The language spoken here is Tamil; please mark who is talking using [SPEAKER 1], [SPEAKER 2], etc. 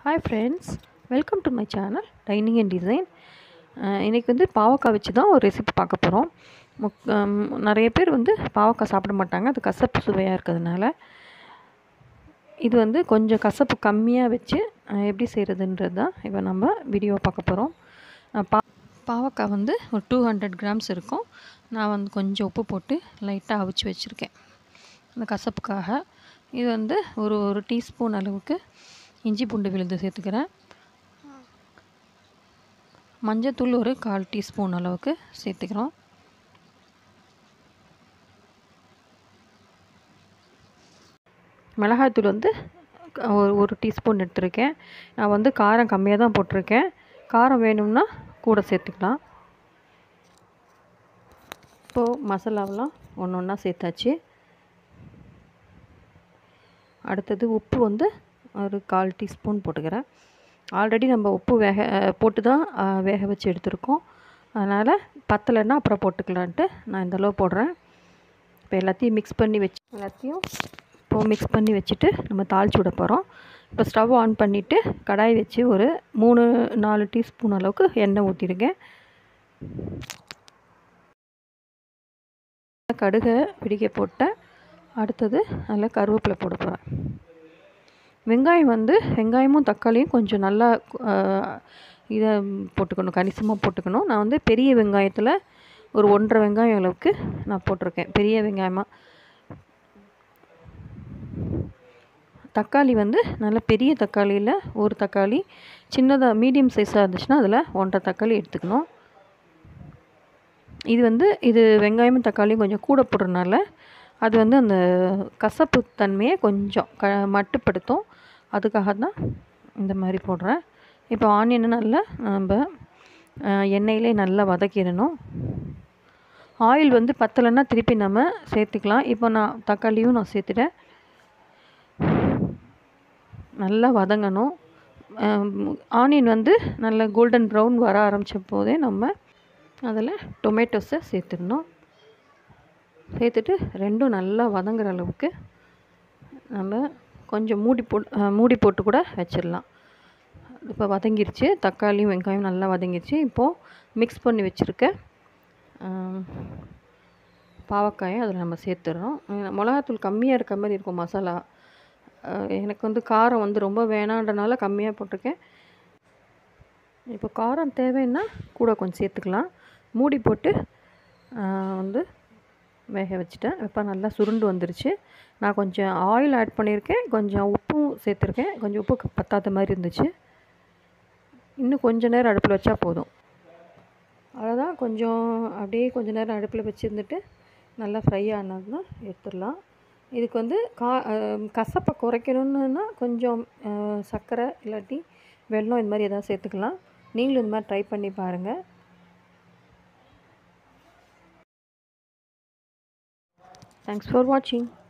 [SPEAKER 1] Hi friends, welcome to my channel Dining and Design. இன்றைக்கி வந்து பாவக்காய் வச்சு தான் ஒரு ரெசிபி பார்க்க போகிறோம். நிறைய பேர் வந்து பாவக்காய் சாப்பிட மாட்டாங்க, அது கசப்பு சுவையாக இருக்கிறதுனால. இது வந்து கொஞ்சம் கசப்பு கம்மியாக வச்சு எப்படி செய்கிறதுன்றது தான் இப்போ நம்ம வீடியோ பார்க்க போகிறோம். பாவக்காய் வந்து ஒரு 200 கிராம்ஸ் இருக்கும். நான் வந்து கொஞ்சம் உப்பு போட்டு லைட்டாக அவிச்சு வச்சுருக்கேன் அந்த கசப்புக்காக. இது வந்து ஒரு டீஸ்பூன் அளவுக்கு இஞ்சி பூண்டு விழுது சேர்த்துக்கிறேன். மஞ்சத்தூள் ஒரு 1/4 டீஸ்பூன் அளவுக்கு சேர்த்துக்கிறோம். மிளகாய்த்தூள் வந்து ஒரு டீஸ்பூன் எடுத்துருக்கேன். நான் வந்து காரம் கம்மியாக தான் போட்டிருக்கேன். காரம் வேணும்னா கூட சேர்த்துக்கலாம். இப்போது மசாலாவெலாம் ஒன்று ஒன்றா சேர்த்தாச்சு. அடுத்தது உப்பு வந்து ஒரு 1/4 டீஸ்பூன் போட்டுக்கிறேன். ஆல்ரெடி நம்ம உப்பு போட்டு தான் வேக வச்சு எடுத்துருக்கோம். அதனால் பத்தலைன்னா அப்புறம் போட்டுக்கலான்ட்டு நான் இந்தளவு போடுறேன். இப்போ எல்லாத்தையும் மிக்ஸ் பண்ணி வச்சுட்டு நம்ம தாளித்து விட போகிறோம். இப்போ ஸ்டவ் ஆன் பண்ணிவிட்டு கடாய் வச்சு ஒரு 3-4 டீஸ்பூன் அளவுக்கு எண்ணெய் ஊற்றிருக்கேன். கடுகை பிடிக்க போட்டேன். அடுத்தது அதில் கருவேப்பிலை போட போகிறேன். வெங்காயமும் தக்காளியும் கொஞ்சம் நல்லா இதை போட்டுக்கணும், கணிசமாக போட்டுக்கணும். நான் வந்து பெரிய வெங்காயத்தில் ஒரு 1.5 வெங்காயம் அளவுக்கு நான் போட்டிருக்கேன், பெரிய வெங்காயமாக. தக்காளி வந்து நல்ல பெரிய தக்காளியில் ஒரு தக்காளி, சின்னதாக மீடியம் சைஸாக இருந்துச்சுன்னா அதில் 1.5 தக்காளி எடுத்துக்கணும். இது வெங்காயமும் தக்காளியும் கொஞ்சம் கூட போடுறதுனால அது வந்து அந்த கசப்பு தன்மையை கொஞ்சம் மட்டுப்படுத்தும். அதுக்காக தான் இந்த மாதிரி போடுறேன். இப்போ ஆனியனை நல்லா நம்ம எண்ணெயிலே நல்லா வதக்கிடணும். ஆயில் வந்து பத்தலைன்னா திருப்பி நம்ம சேர்த்துக்கலாம். இப்போ நான் தக்காளியும் சேர்த்துட்டேன். நல்லா வதங்கணும். ஆனியன் வந்து நல்லா கோல்டன் ப்ரௌன் வர ஆரம்பித்த போதே நம்ம அதில் டொமேட்டோஸை சேர்த்துடணும். சேர்த்துட்டு ரெண்டும் நல்லா வதங்குற அளவுக்கு நம்ம கொஞ்சம் மூடி போட்டு கூட வச்சிடலாம். இப்போ வதங்கிருச்சு, தக்காளியும் வெங்காயம் நல்லா வதங்கிருச்சு. இப்போது மிக்ஸ் பண்ணி வச்சுருக்க பாவக்காயை அதில் நம்ம சேர்த்துடுறோம். மிளகாத்தூள் கம்மியாக இருக்க மாதிரி இருக்கும் மசாலா. எனக்கு வந்து காரம் வந்து ரொம்ப வேணான்றனால கம்மியாக போட்டிருக்கேன். இப்போ காரம் தேவைன்னா கூட கொஞ்சம் சேர்த்துக்கலாம். மூடி போட்டு வந்து வேக வச்சுட்டேன். இப்போ நல்லா சுருண்டு வந்துருச்சு. நான் கொஞ்சம் ஆயில் ஆட் பண்ணியிருக்கேன், கொஞ்சம் உப்பும் சேர்த்துருக்கேன். கொஞ்சம் உப்பு பத்தாத மாதிரி இருந்துச்சு. இன்னும் கொஞ்சம் நேரம் அடுப்பில் வச்சா போதும். அவ்வளோதான். அப்படியே கொஞ்சம் நேரம் அடுப்பில் வச்சுருந்துட்டு நல்லா ஃப்ரை ஆனதுன்னா எடுத்துடலாம். இதுக்கு வந்து கசப்பை குறைக்கணுன்னா கொஞ்சம் சர்க்கரை இல்லாட்டி வெல்லம் இந்த மாதிரி எதாவது சேர்த்துக்கலாம். நீங்களும் இந்த மாதிரி ட்ரை பண்ணி பாருங்கள். Thanks for watching.